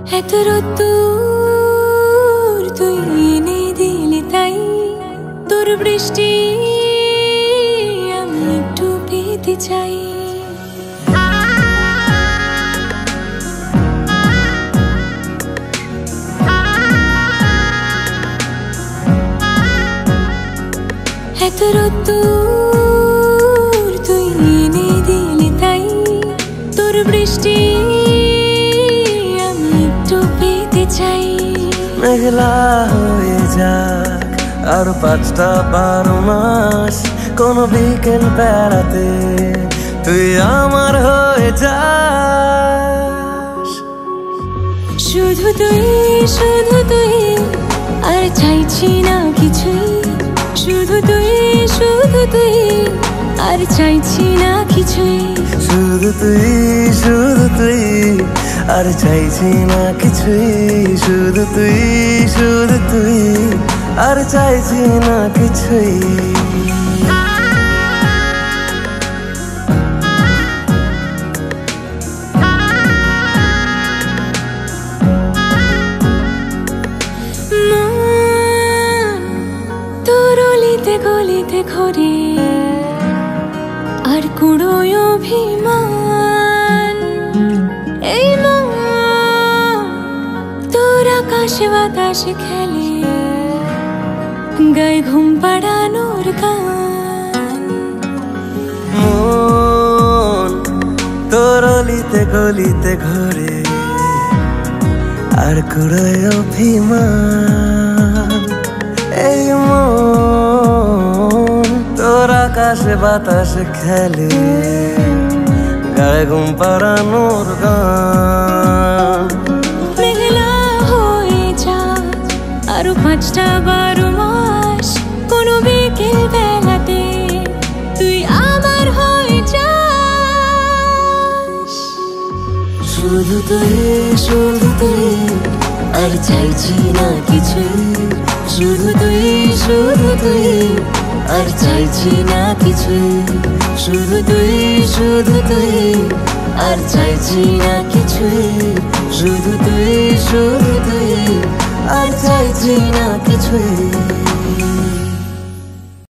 এত রোদ্দুর তুই এনে দিলি তাই তোর বৃষ্টি আমি একটু পেতে চাই। এত রোদ্দুর তুই এনে দিলি তাই তোর বৃষ্টি আমি একটু পেতে চাই। মেঘলা হয়ে যাক আর 5টা 12 মাস, কোন বিকেল বেড়াতে তুই আমার হয়ে যাস। শুধু তুই আর চাইছি না কিছুই, শুধু তুই আর চাইছি না কিছুই, শুধু তুই আর চাইছি না কিছুই, শুধু তুই আর চাইছি না কিছুই। তোর অলিতে গলিতে ঘরে আর কুড়োয় অভিমান, এই মন তোর আকাশে বাতাসে খেলে গায়ে ঘুম পাড়ানোর গান। মন তোর অলিতে গলিতে ঘরে আর কুড়োয় অভিমান, এই মন তোর আকাশে বাতাসে খেলে গায়ে ঘুম পাড়ানোর গান। মেঘলা হয়ে যা আরো 5টা 12 মাস, কোনো বিকেল বেলাতে তুই আমার হয়ে যাস। শুধু তুই আর চাইছি না কিছুই, শুধু তুই আর চাইছি না কিছুই, শুধু তুই আর চাইছি না কিছুই, শুধু তুই আর চাইছি না কিছুই।